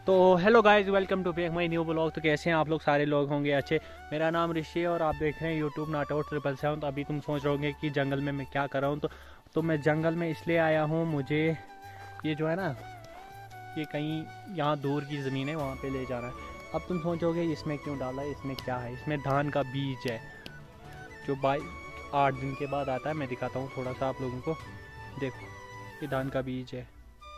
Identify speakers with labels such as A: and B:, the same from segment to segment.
A: तो hello guys, welcome to back my new blog. तो कैसे हैं आप लोग? सारे लोग होंगे अच्छे। मेरा नाम ऋषि है और आप देख रहे हैं यूट्यूब नाटआउट 777। तो अभी तुम सोच रहे होंगे कि जंगल में मैं क्या कर रहा हूँ। तो मैं जंगल में इसलिए आया हूँ, मुझे ये जो है ना, ये कहीं यहाँ दूर की ज़मीन है, वहाँ पे ले जाना है। अब तुम सोचोगे इसमें क्यों डाला है, इसमें क्या है? इसमें धान का बीज है जो 8 दिन के बाद आता है। मैं दिखाता हूँ थोड़ा सा आप लोगों को। देखो, ये धान का बीज है,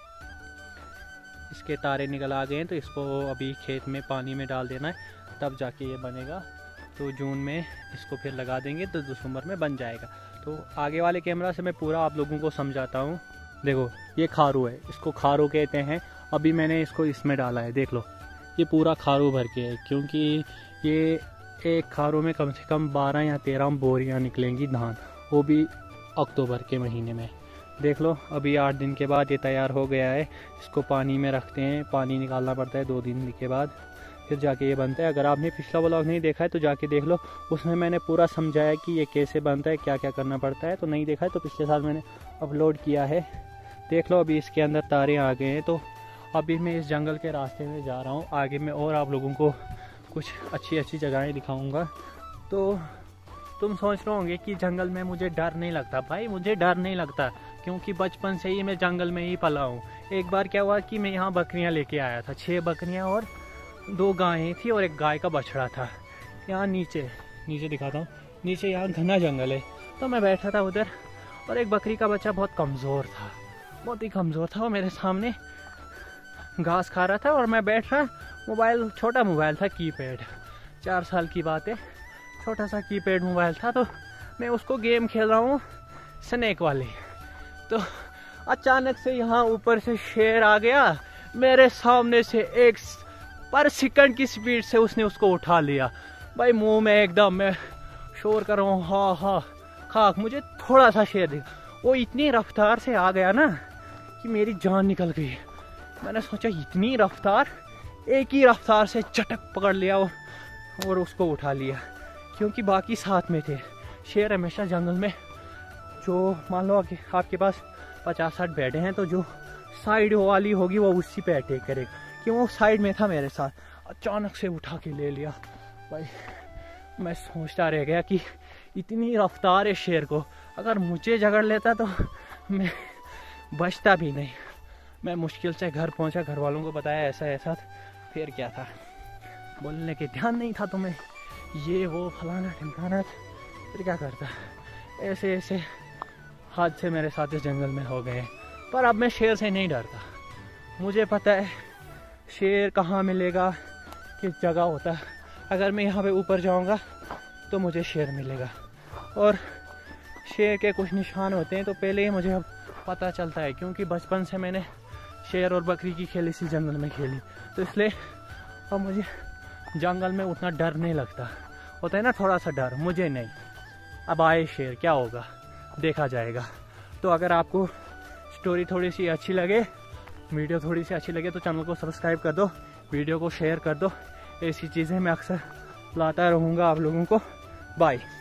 A: इसके तारे निकल आ गए हैं। तो इसको अभी खेत में पानी में डाल देना है, तब जाके ये बनेगा। तो जून में इसको फिर लगा देंगे तो दिसंबर में बन जाएगा। तो आगे वाले कैमरा से मैं पूरा आप लोगों को समझाता हूँ। देखो, ये खारू है, इसको खारू कहते हैं। अभी मैंने इसको इसमें डाला है, देख लो, ये पूरा खारू भर के है, क्योंकि ये एक खारू में कम से कम 12 या 13 बोरियाँ निकलेंगी धान, वो भी अक्टूबर के महीने में। देख लो, अभी 8 दिन के बाद ये तैयार हो गया है। इसको पानी में रखते हैं, पानी निकालना पड़ता है 2 दिन के बाद, फिर जाके ये बनता है। अगर आपने पिछला व्लॉग नहीं देखा है तो जाके देख लो, उसमें मैंने पूरा समझाया कि ये कैसे बनता है, क्या क्या करना पड़ता है। तो नहीं देखा है तो पिछले साल मैंने अपलोड किया है, देख लो। अभी इसके अंदर तारे आ गए हैं। तो अभी मैं इस जंगल के रास्ते में जा रहा हूँ। आगे मैं और आप लोगों को कुछ अच्छी अच्छी जगहें दिखाऊँगा। तो तुम सोच रहे होंगे कि जंगल में मुझे डर नहीं लगता। भाई, मुझे डर नहीं लगता, क्योंकि बचपन से ही मैं जंगल में ही पला हूँ। एक बार क्या हुआ कि मैं यहाँ बकरियाँ लेके आया था, 6 बकरियाँ और 2 गायें थी और एक गाय का बछड़ा था। यहाँ नीचे दिखाता हूँ, नीचे यहाँ घना जंगल है। तो मैं बैठा था उधर और एक बकरी का बच्चा बहुत कमज़ोर था, बहुत ही कमज़ोर था। वो मेरे सामने घास खा रहा था और मैं बैठ रहा। मोबाइल, छोटा मोबाइल था, कीपैड, 4 साल की बात है, छोटा सा कीपैड मोबाइल था। तो मैं उसको गेम खेल रहा हूँ, स्नेक वाली। तो अचानक से यहाँ ऊपर से शेर आ गया मेरे सामने से, 1 पर सेकंड की स्पीड से उसने उसको उठा लिया। भाई, मुंह में एकदम मैं शोर कर रहा हूँ, हाँ हाँ खाक। मुझे थोड़ा सा शेर दिखा, वो इतनी रफ्तार से आ गया ना कि मेरी जान निकल गई। मैंने सोचा इतनी रफ्तार, एक ही रफ्तार से चटक पकड़ लिया और उसको उठा लिया, क्योंकि बाकी साथ में थे। शेर हमेशा जंगल में, जो मान लो आपके पास 50-60 बैठे हैं, तो जो साइड वाली होगी वो उसी पे अटैक करेगा। क्यों? वो साइड में था मेरे साथ, अचानक से उठा के ले लिया। भाई, मैं सोचता रह गया कि इतनी रफ्तार है शेर को, अगर मुझे जकड़ लेता तो मैं बचता भी नहीं। मैं मुश्किल से घर पहुंचा, घर वालों को बताया ऐसा ऐसा, फिर क्या था, बोलने के ध्यान नहीं था तुम्हें, ये वो फलाना ढिमकाना। फिर क्या करता, ऐसे ऐसे हादसे मेरे साथ इस जंगल में हो गए। पर अब मैं शेर से नहीं डरता। मुझे पता है शेर कहाँ मिलेगा, किस जगह होता है। अगर मैं यहाँ पे ऊपर जाऊँगा तो मुझे शेर मिलेगा, और शेर के कुछ निशान होते हैं। तो पहले ही मुझे अब पता चलता है, क्योंकि बचपन से मैंने शेर और बकरी की खेल इसी जंगल में खेली। तो इसलिए अब मुझे जंगल में उतना डर नहीं लगता। होता है ना थोड़ा सा डर, मुझे नहीं। अब आए शेर, क्या होगा देखा जाएगा। तो अगर आपको स्टोरी थोड़ी सी अच्छी लगे, वीडियो थोड़ी सी अच्छी लगे, तो चैनल को सब्सक्राइब कर दो, वीडियो को शेयर कर दो। ऐसी चीज़ें मैं अक्सर लाता रहूँगा आप लोगों को। बाय।